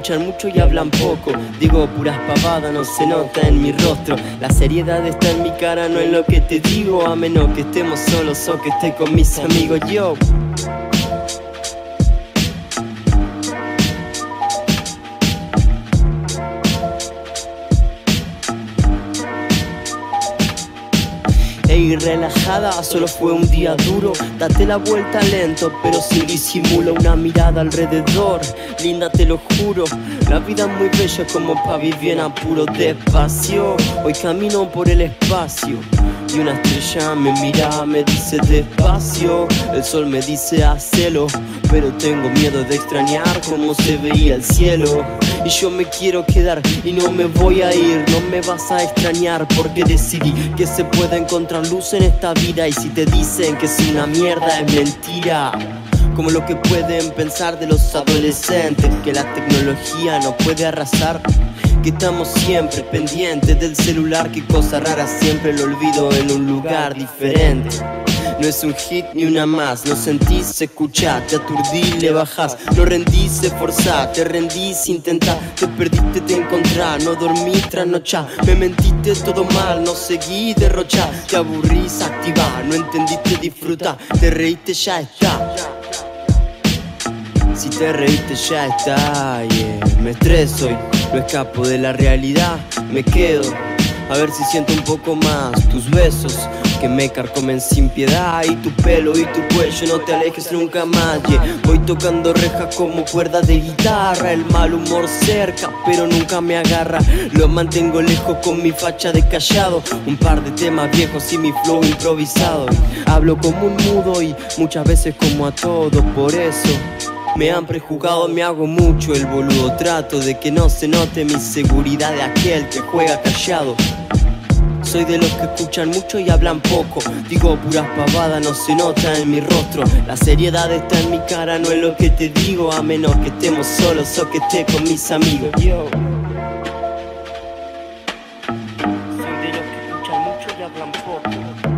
escuchan mucho y hablan poco. Digo puras pavadas, no se nota en mi rostro. La seriedad está en mi cara, no en lo que te digo. A menos que estemos solos o que esté con mis amigos. Yo Ey, relajada, solo fue un día duro. Date la vuelta lento, pero sin disimulo. Una mirada alrededor, linda te lo juro. La vida es muy bella como pa' vivir en apuro. Despacio, hoy camino por el espacio y una estrella me mira, me dice despacio. El sol me dice hacelo, pero tengo miedo de extrañar cómo se veía el cielo. Y yo me quiero quedar y no me voy a ir. No me vas a extrañar porque decidí que se puede encontrar luz en esta vida. Y si te dicen que es una mierda es mentira, como lo que pueden pensar de los adolescentes, que la tecnología no puede arrasar, que estamos siempre pendientes del celular, que cosa rara siempre lo olvido en un lugar diferente. No es un hit ni una más, no sentís, escuchás, te aturdís, le bajás, no rendís, esforzás, te rendís, intentás, te perdiste, te encontrás, no dormís, trasnochás, me mentiste todo mal, no seguí, derrochás, te aburrís, activás, no entendiste, disfrutás, te reíste, ya está. Si te reíste ya está, yeah. Me estreso y no escapo de la realidad, me quedo a ver si siento un poco más tus besos que me carcomen sin piedad, y tu pelo y tu cuello, no te alejes nunca más, yeah. Voy tocando rejas como cuerdas de guitarra, el mal humor cerca pero nunca me agarra. Lo mantengo lejos con mi facha de callado, un par de temas viejos y mi flow improvisado. Hablo como un mudo y muchas veces como a todo, por eso me han prejuzgado, me hago mucho el boludo. Trato de que no se note mi seguridad de aquel que juega callado. Soy de los que escuchan mucho y hablan poco. Digo puras pavadas, no se nota en mi rostro. La seriedad está en mi cara, no en lo que te digo. A menos que estemos solos o que esté con mis amigos. Yo soy de los que escuchan mucho y hablan poco.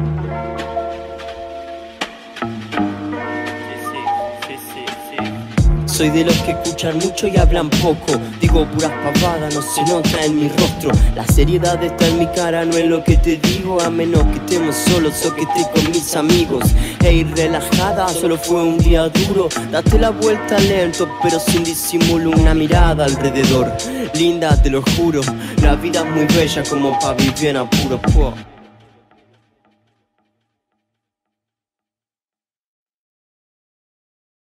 Soy de los que escuchan mucho y hablan poco. Digo puras pavadas, no se nota en mi rostro. La seriedad está en mi cara, no en lo que te digo. A menos que estemos solos o que esté con mis amigos. Ey, relajada, solo fue un día duro. Date la vuelta lento, pero sin disimulo. Una mirada alrededor, linda te lo juro. La vida es muy bella como pa' vivir en apuro.